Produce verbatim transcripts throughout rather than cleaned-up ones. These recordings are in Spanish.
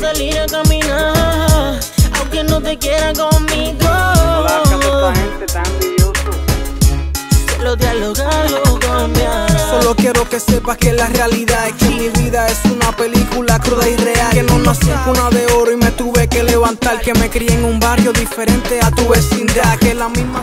salir a caminar, aunque no te quiera conmigo. No la hagas a esta gente tan envidioso. Solo dialogarlo cambiar. Solo quiero que sepas que la realidad es que mi vida es una película cruda y real. Que no nací en cuna de oro y me tuve que levantar. Que me crié en un barrio diferente a tu vecindad. Que la misma...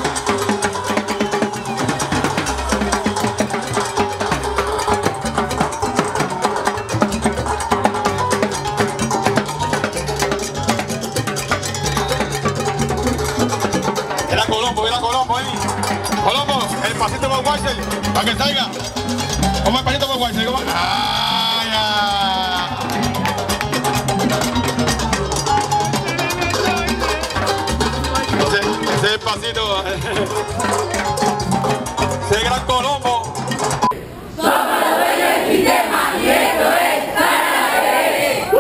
Era Colombo, era Colombo ahí. Colombo, el pasito por Weiser, para que salga. ¿Cómo el pasito por Weiser? ¿Cómo? ¡Ah, ya! Ese, ese es el pasito. Ese es gran Colombo. Somos los dueños del sistema y esto es para ver.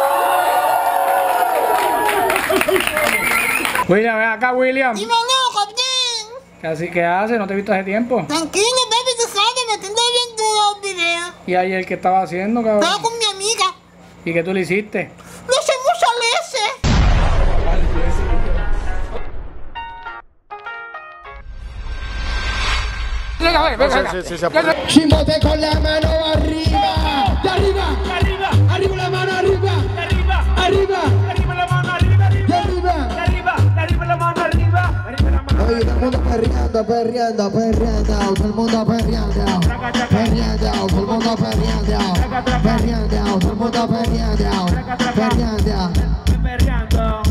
William, ven acá, William. Dime no, Captain. ¿Qué así que hace? ¿No te he visto hace tiempo? Tranquilo, baby, tú sabes que me estoy viendo los videos. ¿Y ayer qué estaba haciendo, cabrón? Estaba con mi amiga. ¿Y qué tú le hiciste? No sé mucho leche. Venga, venga, venga. Sí, sí, sí, se puede. Chimbote con la mano arriba. De arriba. Arriba, Arriba la mano arriba. de arriba, Arriba. arriba la mano, arriba, De arriba, arriba. de arriba, de arriba la mano, arriba, arriba la mano. Oye, todo el mundo perreando, perreando, perreando, todo el mundo perreando, perreando, todo el mundo perreando, perreando, todo el mundo perreando, perreando. Perreando.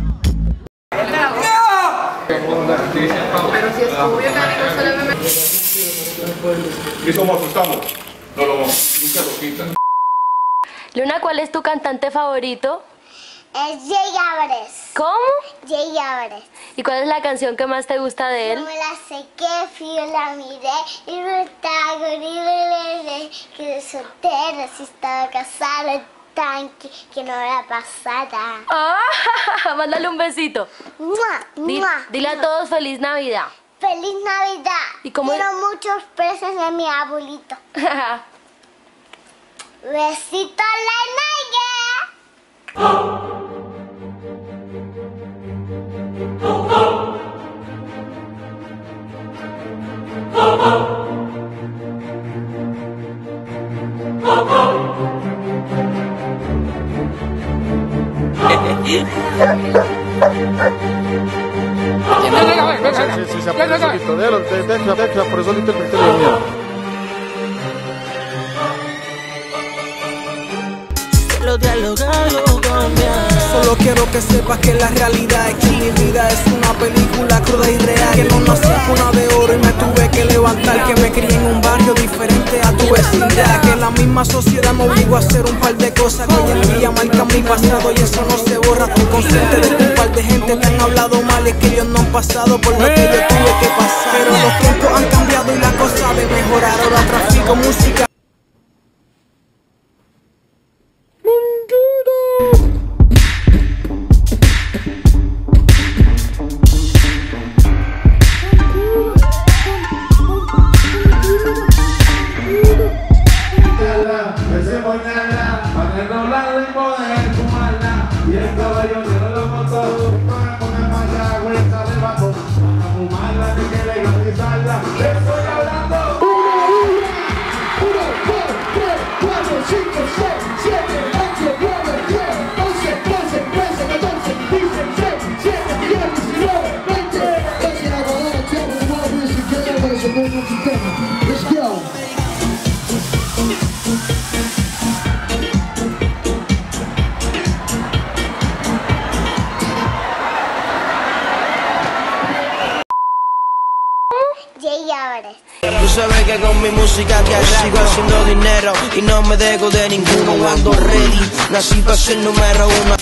¿Y cómo asustamos? No lo nunca lo quitan. Luna, ¿cuál es tu cantante favorito? Es Jay Álvarez. ¿Cómo? Jay Álvarez. ¿Y cuál es la canción que más te gusta de él? No me la sé, que frío la miré y no estaba horrible, que soltera, si estaba casada, el tanque, que no la pasara. ¡Ah! Mándale un besito. ¡Mua! Di- ¡Mua! dile a todos feliz Navidad. ¡Feliz Navidad! ¿Y cómo Quiero muchos besos de mi abuelito. Besito a la nalga. Venga, venga, venga. Sí, sí, se Venga, venga. apreció, déjalo, déjalo, déjalo, por eso le interpreté la mía. Solo dialogarlo cambiar. Solo quiero que sepas que la realidad es que mi vida es una película cruda y real. Que no nací en cuna de oro y me tuve que levantar. Que me crié en un barrio diferente a tu vecindad. Que la misma sociedad me obligó a hacer un par de cosas que hoy en día marcan mi pasado y eso no se borra. Estoy consciente de que un par de gente te han hablado mal y es que ellos no han pasado por lo que yo tuve que pasar. Pero los tiempos han cambiado y la cosa de mejorar. Ahora trafico música. Y el caballo se lo montó, para poner más agua y esta de bajo, para fumarla ni que legalizarla. Estoy hablando. Uno, dos, tres, cuatro, cinco, seis, siete, ocho, nueve, diez, once, doce, trece, catorce, dieciséis, diecisiete, diecinueve, veinte. Ese aguador tiene un nuevo y si quiere para ese nuevo sistema. Let's go. Jay Álvarez. Tú sabes que con mi música que sigo haciendo dinero y no me dejo de ninguno. Ando ready, nací para ser número uno.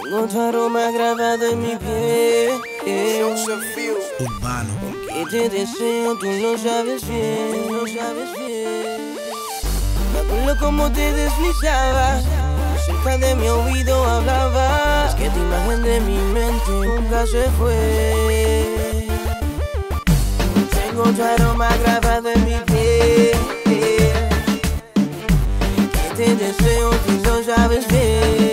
Tengo tu aroma grabado en mi piel. Urbano. Que te deseo, tú lo sabes bien, lo sabes bien. Me acuerdo cómo te deslizabas, cerca de mi oído hablabas. Que tu imagen de mi mente nunca se fue. Tengo tu aroma grabado en mi piel. Que te deseo, tú lo sabes bien.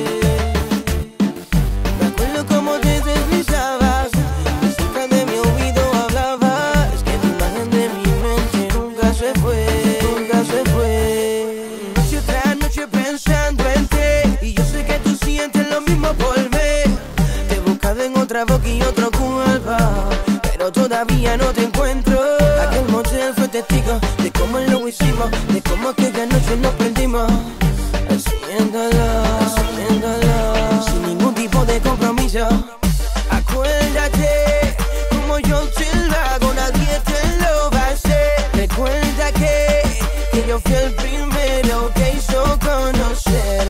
Me acuerdo cómo te deslizabas, cerca de mi oído hablabas. Que tu imagen de mi mente nunca se fue, nunca se fue. Noche tras noche pensando en ti, y yo sé que tú sientes lo mismo por mí. Te he buscado en otra boca y otro cuerpo, pero todavía no te encuentro. Aquel motel fue testigo de cómo lo hicimos, de cómo aquella noche nos prendimos. Haciéndolo, haciéndolo, sin ningún tipo de compromiso. Acuérdate, como yo te lo hago, nadie te lo va a hacer. Recuerda que, que yo fui el primero.